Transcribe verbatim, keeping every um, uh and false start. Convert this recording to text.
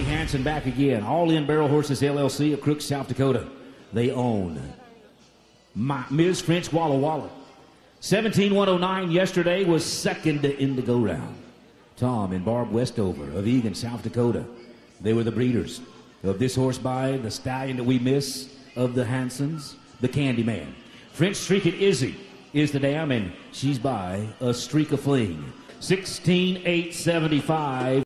Hallie Hanssen back again. All In Barrel Horses L L C of Crook, South Dakota. They own My, Miz French Walla Walla. seventeen one oh nine yesterday was second in the go-round. Tom and Barb Westover of Egan, South Dakota. They were the breeders of this horse by the stallion that we miss of the Hanssens, the Candyman. French Streakin' Izzy is the dam, and she's by a Streak of Fling. sixteen eight seventy-five.